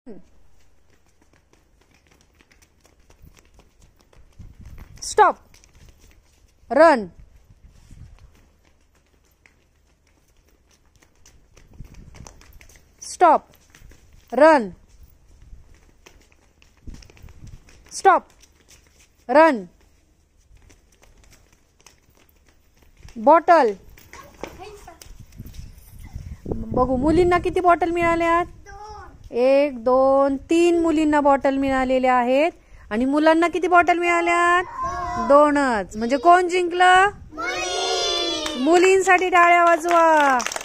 Stop. Run. Stop. Run. Stop. Run. Bottle. बघू मुलींना किती बॉटल मिळाल्यात? 1 2 3 मुलींना बॉटल मिळालेल्या आहेत आणि मुलांना किती बॉटल मिळाल्यात? 2च. म्हणजे कोण जिंकलं? मुलींसाठी टाळ्या वाजवा.